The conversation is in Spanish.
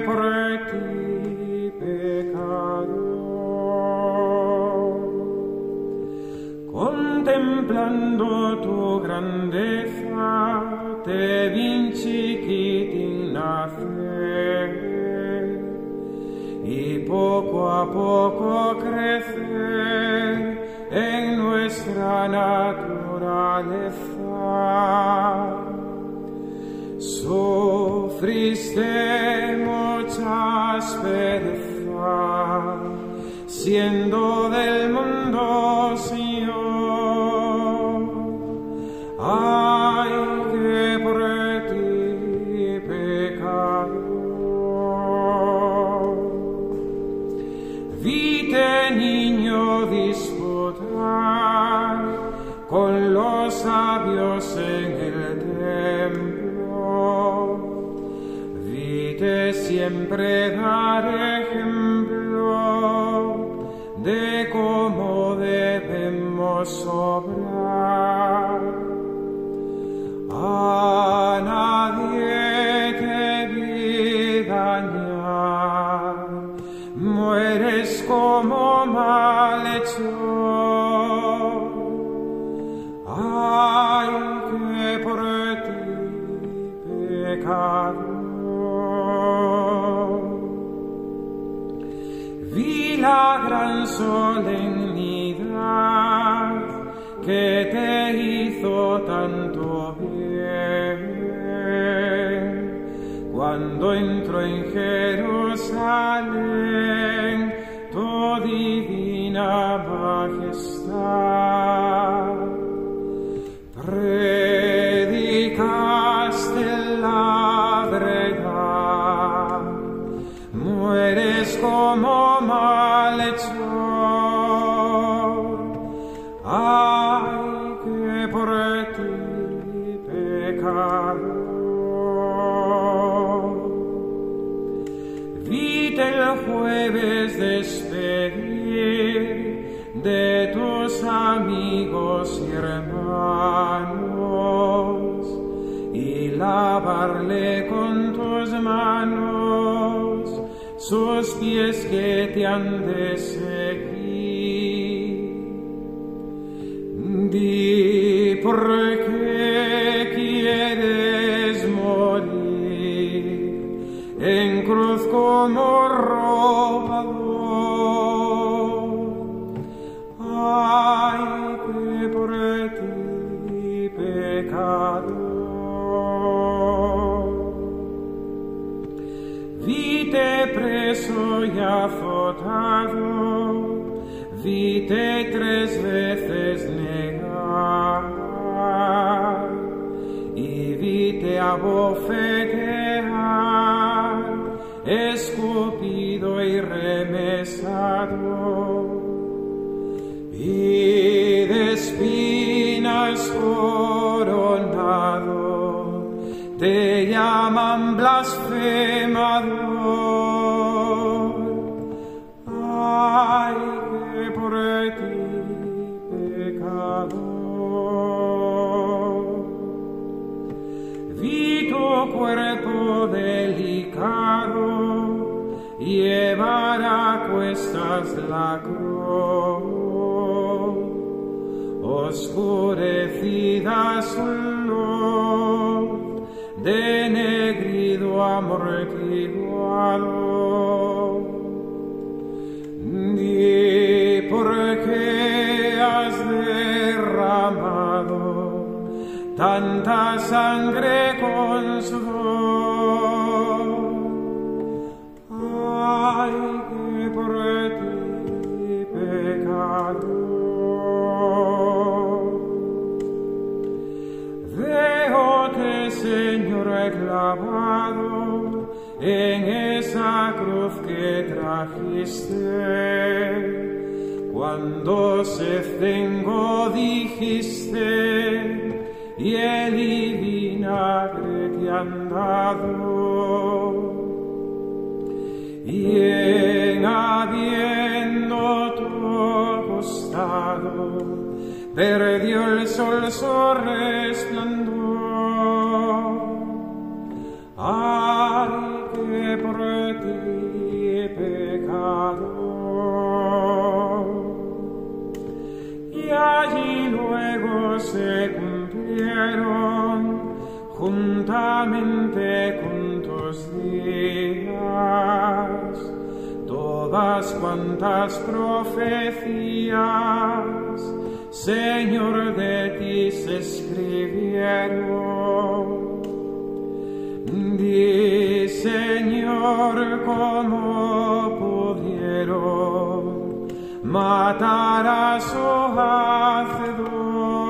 por ti pecador. Contemplando tu grandeza, te vinci chiquitina fe, y poco a poco crecer en nuestra naturaleza. Sufriste mucha aspereza, siendo del mundo Señor. Ay, que por ti pecador. Vite, niño, disputar con los sabios en el templo. Vite siempre dar ejemplo de cómo debemos obrar. A nadie te vi dañar, mueres como malhechor. Ay, que por ti pecador. Vi la gran solemnidad que te hizo tanto bien cuando entró en Jerusalén tu divina majestad. Predicaste la verdad, mueres como malhechor. Ay, que por ti pecador. Vite el jueves despedir de tus amigos y hermanos y lavarle con tus manos sus pies que te han de seguir. Di por qué quieres morir en cruz como robador. Ay, que por ti pecador. Vite preso y azotado, vite 3 veces negar, y vite abofetear, escupido y remesado, y de espinas coronado, te llaman blasfemador. Ay, que por ti pecador. Vi tu cuerpo delicado llevar a cuestas la cruz, oscurecida su luz, denegrido, amortiguado. Di por qué has derramado tanta sangre con sudor. Ay, que por ti pecador. Véote, Señor, clavado en esa cruz que trajiste, cuando Cestengo dijiste, hiel y vinagre te han dado, y en habiendo tu costado, perdió el sol su resplandor. Ay, que por ti he pecado. Y allí luego se cumplieron juntamente con tus días todas cuantas profecías, Señor, de ti se escribieron. Di, Señor, cómo pudieron matar a su hacedor.